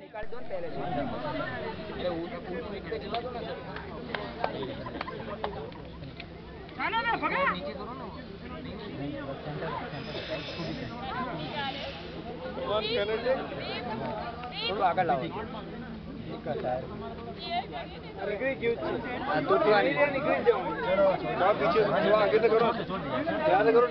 निकाल दो पहले अरे इकडे चला दो ना सर ना ना पकड़ नीचे करो ना थोड़ा आगे लाओ निकल जाओ पीछे आगे से करो याद करो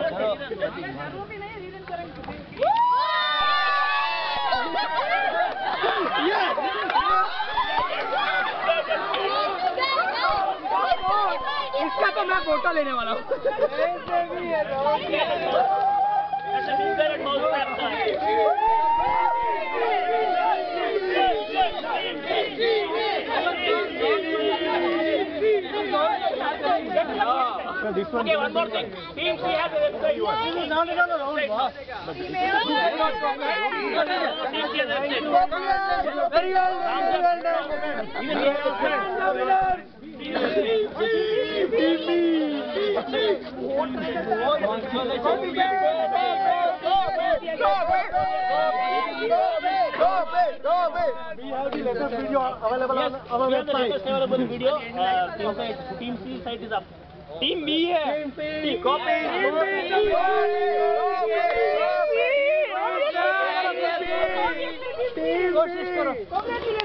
इसका तो मैं फोटो लेने वाला हूँ Okay, one more thing. Team C has a website. No. Very well. Even he has a We have the latest video available on our website. The latest available video. Team C site is up. Team B है. Team copy. कोशिश करो.